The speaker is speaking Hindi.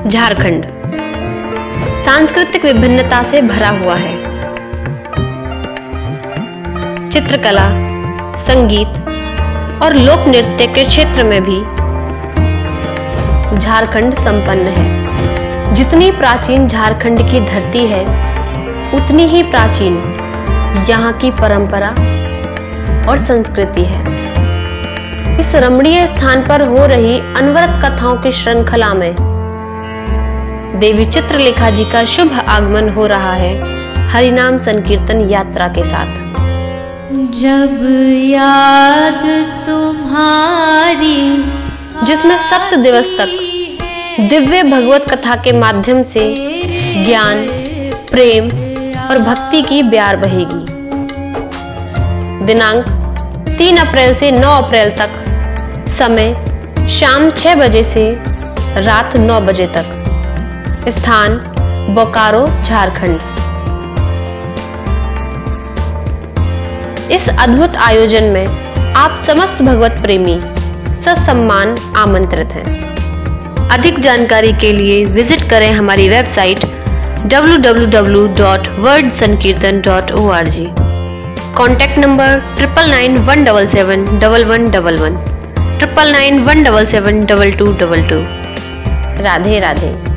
झारखंड सांस्कृतिक विभिन्नता से भरा हुआ है। चित्रकला, संगीत और लोक नृत्य के क्षेत्र में भी झारखंड संपन्न है। जितनी प्राचीन झारखंड की धरती है, उतनी ही प्राचीन यहाँ की परंपरा और संस्कृति है। इस रमणीय स्थान पर हो रही अनवरत कथाओं की श्रृंखला में देवी चित्रलेखा जी का शुभ आगमन हो रहा है हरिनाम संकीर्तन यात्रा के साथ। जब याद तुम्हारी, जिसमें 7 दिवस तक दिव्य भगवत कथा के माध्यम से ज्ञान, प्रेम और भक्ति की ब्यार बहेगी। दिनांक 3 अप्रैल से 9 अप्रैल तक, समय शाम 6 बजे से रात 9 बजे तक, स्थान बोकारो, झारखंड। इस अद्भुत आयोजन में आप समस्त भगवत प्रेमी ससम्मान आमंत्रित हैं। अधिक जानकारी के लिए विजिट करें हमारी website www.wordsankirtan.org। Contact number 9991771111, 9991772222। Radhe Radhe.